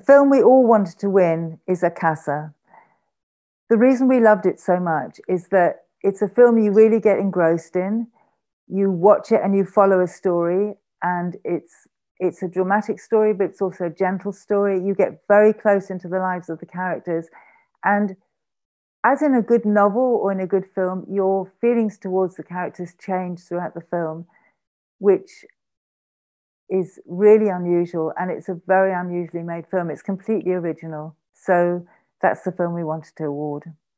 film we all wanted to win is Acasa. The reason we loved it so much is that it's a film you really get engrossed in. You watch it and you follow a story, and it's a dramatic story, but it's also a gentle story. You get very close into the lives of the characters, and as in a good novel or in a good film, your feelings towards the characters change throughout the film, which is really unusual, and it's a very unusually made film. It's completely original. So that's the film we wanted to award.